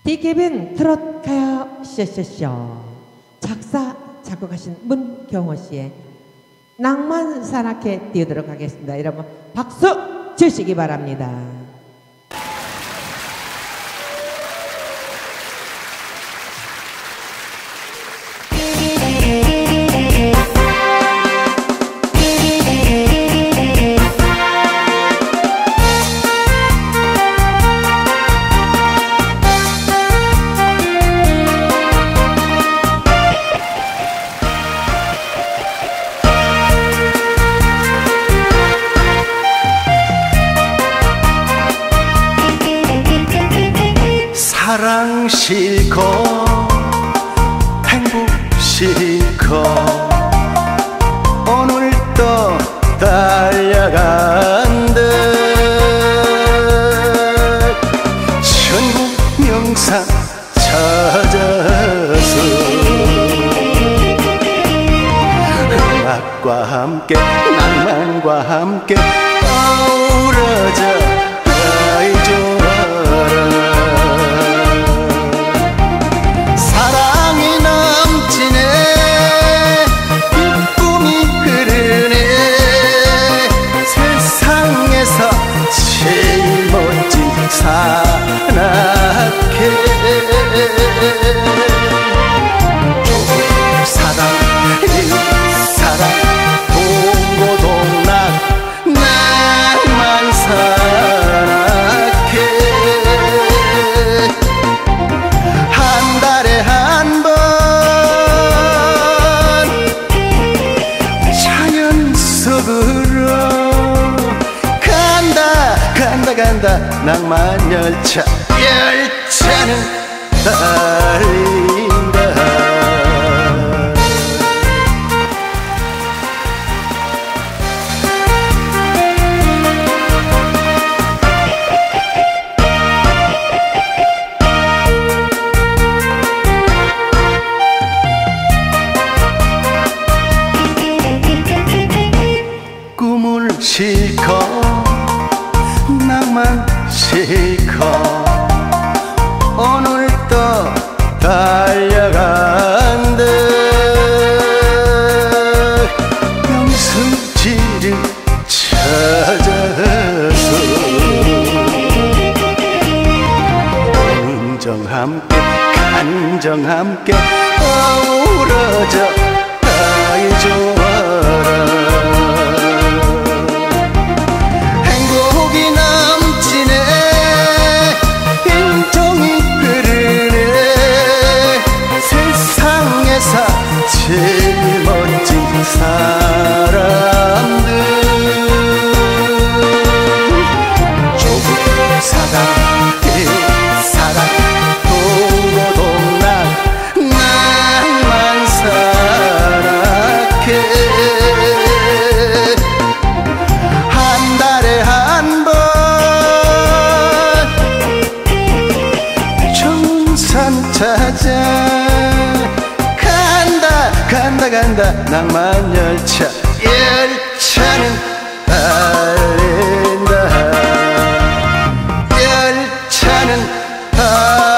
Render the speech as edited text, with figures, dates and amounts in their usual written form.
디케빈 트롯 가요 쇼쇼쇼. 작사 작곡하신 문경호 씨의 낭만 산악회 띄우도록 하겠습니다. 여러분 박수 주시기 바랍니다. 사랑 싫고 행복 싫고 오늘도 달려간듯 천국 명상 찾아서 음악과 함께 낭만과 함께 어우러져 제일 멋진 산악회 사랑 일사랑 동고동락 낭만 산악회 한 달에 한 번 자연 속으로 간다 낭만 열차 열차는 달린다. 꿈을 싣고 낭만 싫고 오늘도 달려간듯 명승지를 찾아서 긍정 함께 간정 함께 어우러져 아이 좋아라. 제일 멋진 사람들 조국 사랑 일사랑 동고동락 낭만 산악회 한 달에 한 번 정산 찾아 간다 낭만 열차 열차는 달린다 열차는 달린다.